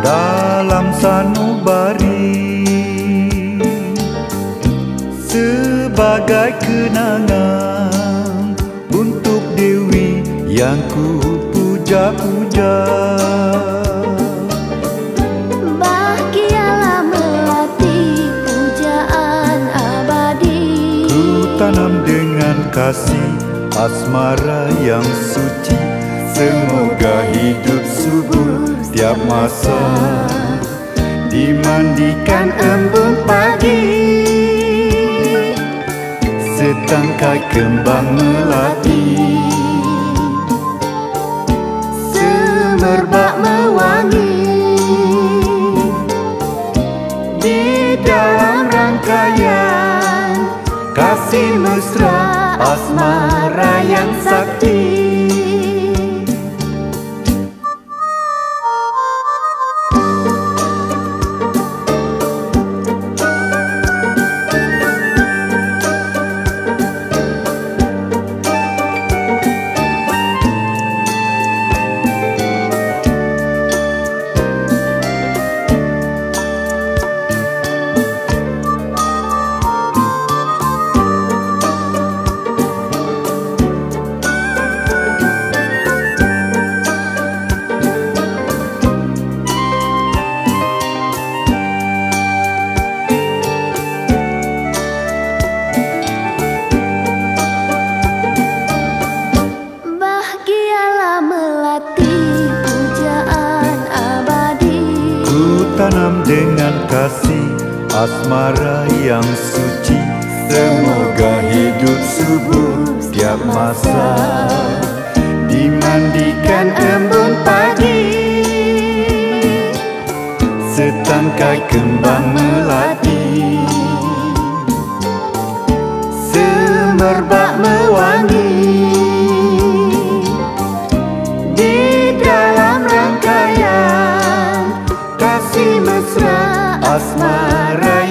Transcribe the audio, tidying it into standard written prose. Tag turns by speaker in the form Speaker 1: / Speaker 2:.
Speaker 1: dalam sanubari, sebagai kenangan untuk Dewi yang ku puja-puja.
Speaker 2: Bahagialah melati pujaan abadi,
Speaker 1: Ku tanam dengan kasih asmara yang suci, semoga hidup subur tiap masa, dimandikan embun pagi, setangkai kembang melati,
Speaker 2: semerbak mewangi,
Speaker 1: di dalam rangkaian kasih mesra asmara yang sakti.
Speaker 2: bahagialah melati pujaan abadi,
Speaker 1: Ku tanam dengan kasih asmara yang suci, semoga hidup subur tiap masa, dimandikan embun pagi, setangkai kembang melati, semerbak mewangi, di dalam rangkaian kasih mesra asmara